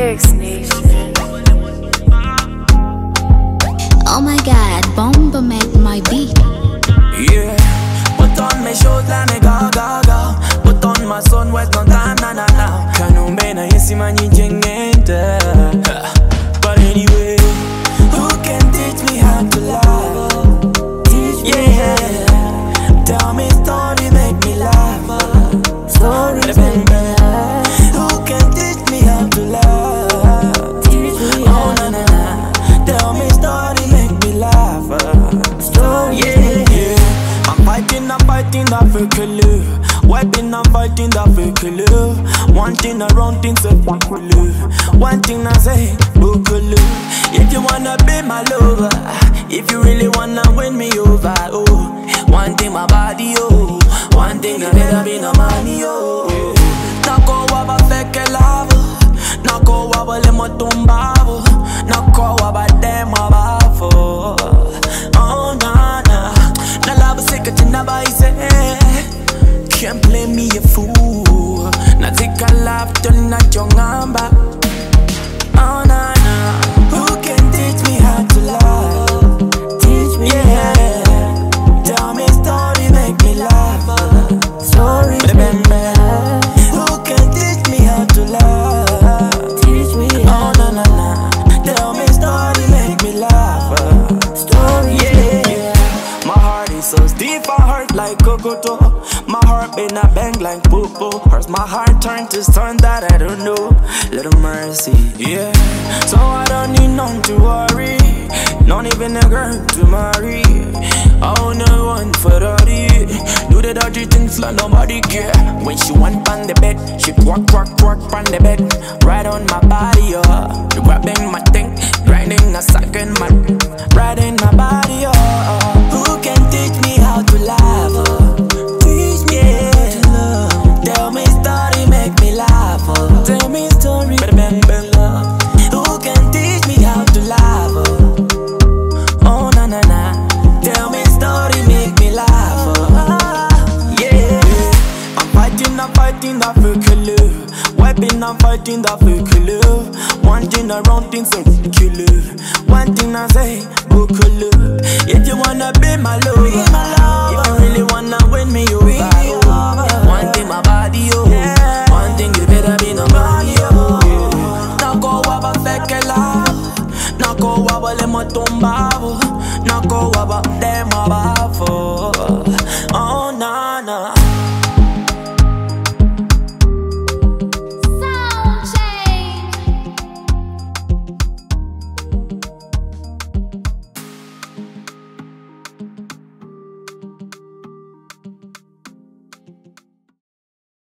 Lyrics Nation. Oh my God, Bomba make my beat. Yeah, put on my shoes like me go go go. Put on my sun west no time na na na. Kanumbe na yesi mani jengente. But anyway, who can teach me how to love? Teach me, yeah. Tell me story, make me laugh. Stories make me laugh. Who can teach me how to love? Teach me, oh na na na. Tell me story, make me laugh. Stories, yeah. I'm fighting that fake love. Wiping and fighting that fake love. One thing around things that fuck love. One thing I say, book love. If you wanna be my lover, if you really wanna win me over, oh. One thing my body, oh. One thing I better be no money, oh. Nako waba fake love. Nako waba le motumbabo. Nako waba dem wabafo. Oh na na. Na love sick at never say. Can't play me a fool. Na take a laugh turn at your number. Oh na na. Who can teach me how to love? Teach me, yeah. Tell me story, make me laugh. Story, baby. Who can teach me how to love? Teach me, oh na na na. Tell me story, make me laugh. Story, yeah. My heart is so deep, I hurt like Kokoto. My heart been a bang like poo-poo. Hurts my heart turned to stone that I don't know. Little mercy, yeah. So I don't need none to worry. Not even a girl to marry. Oh, no one for dirty. Do the dirty things like nobody care. When she want on the bed, she work on the bed. Right on my body, oh. Grabbing my thing, grinding a second, my riding my body, oh. Who can teach me how to laugh, oh? Teach me how to love. Tell me story, make me laugh, oh. Tell me story, baby, love. Who can teach me how to laugh, oh? Oh na na na. Tell me story, make me laugh, oh. Yeah. I'm fighting that fake love. Wiping and fighting that fake love. One thing around things so ridiculous. One thing I say, book love. If you wanna be my lover, if you really wanna win me over,